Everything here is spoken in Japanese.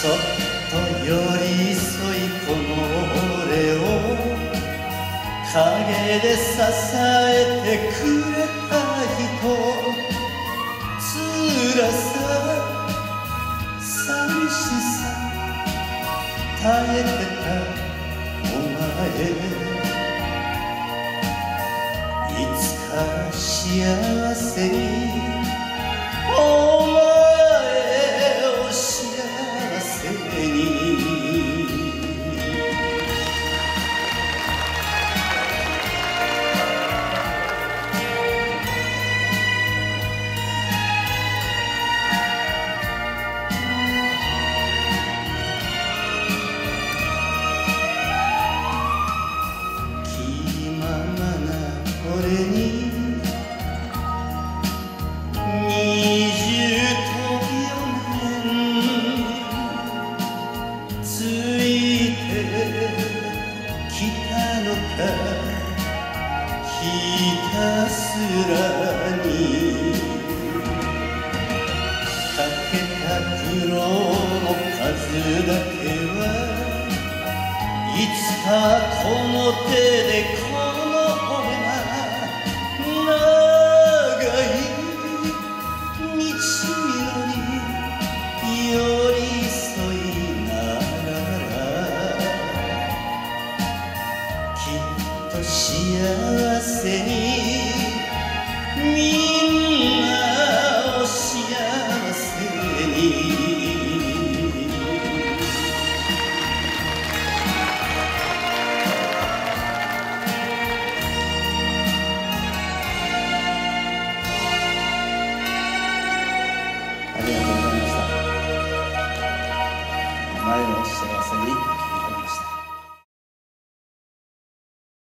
っと寄り添いこの俺を陰で支えてくれた人、辛さ寂しさ耐えてたお前、いつか幸せにお前を幸せに。気ままな俺についてきたのか、ひたすらにかけた苦労の数だけはいつかこの手で